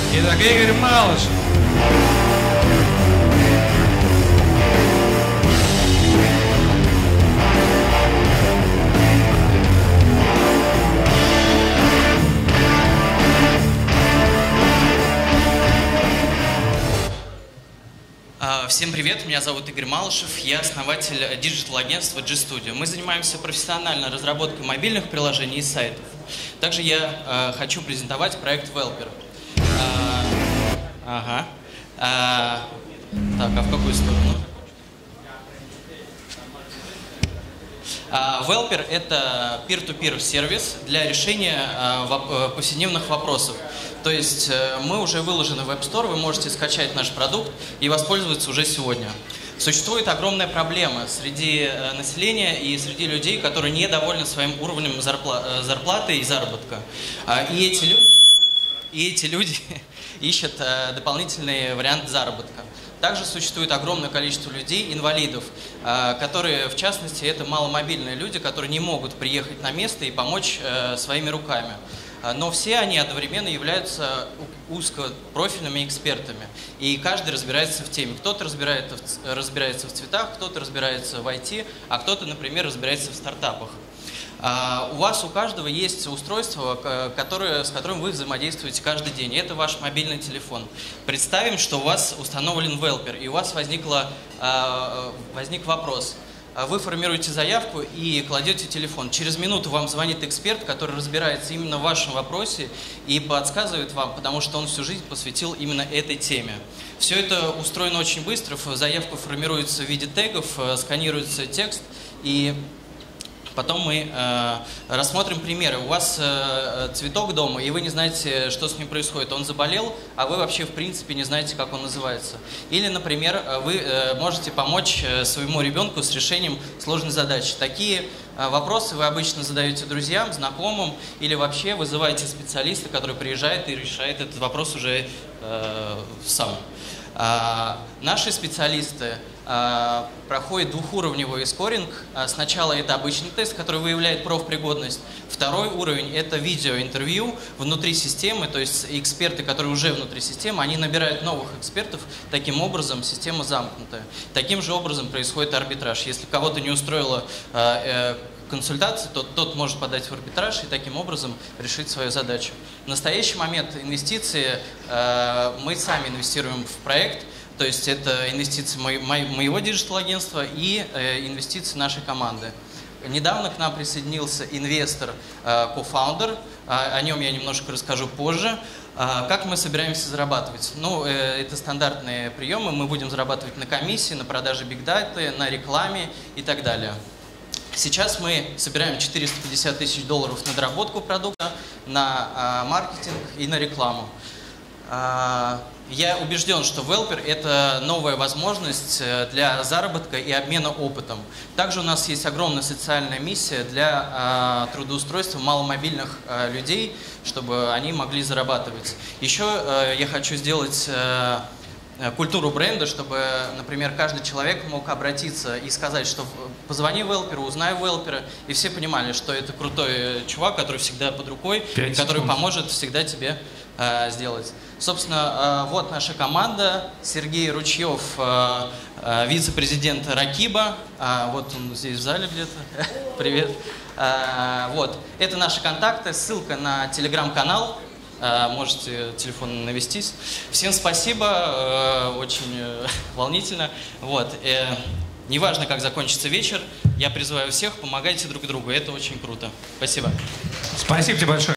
Итак, Игорь Малышев. Всем привет, меня зовут Игорь Малышев, я основатель диджитал-агентства G-Studio. Мы занимаемся профессиональной разработкой мобильных приложений и сайтов. Также я хочу презентовать проект Welper. Так, а в какую сторону? Welper – это peer-to-peer сервис для решения повседневных вопросов. То есть мы уже выложены в App Store, вы можете скачать наш продукт и воспользоваться уже сегодня. Существует огромная проблема среди населения и среди людей, которые недовольны своим уровнем зарплаты и заработка. И эти люди ищут дополнительный вариант заработка. Также существует огромное количество людей, инвалидов, которые, в частности, это маломобильные люди, которые не могут приехать на место и помочь своими руками. Но все они одновременно являются узкопрофильными экспертами. И каждый разбирается в теме. Кто-то разбирается в цветах, кто-то разбирается в IT, а кто-то, например, разбирается в стартапах. У вас, у каждого есть устройство, с которым вы взаимодействуете каждый день. Это ваш мобильный телефон. Представим, что у вас установлен Welper, и у вас возник вопрос. Вы формируете заявку и кладете телефон. Через минуту вам звонит эксперт, который разбирается именно в вашем вопросе и подсказывает вам, потому что он всю жизнь посвятил именно этой теме. Все это устроено очень быстро. Заявка формируется в виде тегов, сканируется текст, и потом мы рассмотрим примеры. У вас цветок дома, и вы не знаете, что с ним происходит. Он заболел, а вы вообще в принципе не знаете, как он называется. Или, например, вы можете помочь своему ребенку с решением сложной задачи. Такие вопросы вы обычно задаете друзьям, знакомым, или вообще вызываете специалиста, который приезжает и решает этот вопрос уже сам. Наши специалисты проходит двухуровневой скоринг. Сначала это обычный тест, который выявляет профпригодность. Второй уровень – это видеоинтервью внутри системы, то есть эксперты, которые уже внутри системы, они набирают новых экспертов. Таким образом, система замкнутая. Таким же образом происходит арбитраж. Если кого-то не устроила консультации, то тот может подать в арбитраж и таким образом решить свою задачу. В настоящий момент инвестиции мы сами инвестируем в проект. То есть это инвестиции моего диджитал-агентства и инвестиции нашей команды. Недавно к нам присоединился инвестор, кофаундер, о нем я немножко расскажу позже. Как мы собираемся зарабатывать? Ну, это стандартные приемы, мы будем зарабатывать на комиссии, на продаже бигдаты, на рекламе и так далее. Сейчас мы собираем $450 тысяч на доработку продукта, на маркетинг и на рекламу. Я убежден, что Welper – это новая возможность для заработка и обмена опытом. Также у нас есть огромная социальная миссия для трудоустройства маломобильных людей, чтобы они могли зарабатывать. Еще я хочу сделать культуру бренда, чтобы, например, каждый человек мог обратиться и сказать, что позвони Welper, узнай Welper, и все понимали, что это крутой чувак, который всегда под рукой, который поможет всегда тебе сделать. Собственно, вот наша команда. Сергей Ручьев, вице-президент Ракиба. Вот он здесь в зале где-то. Привет. Вот. Это наши контакты. Ссылка на телеграм-канал. Можете телефон навестись. Всем спасибо. Очень волнительно. Вот. Неважно, как закончится вечер, я призываю всех, помогайте друг другу. Это очень круто. Спасибо. Спасибо тебе большое.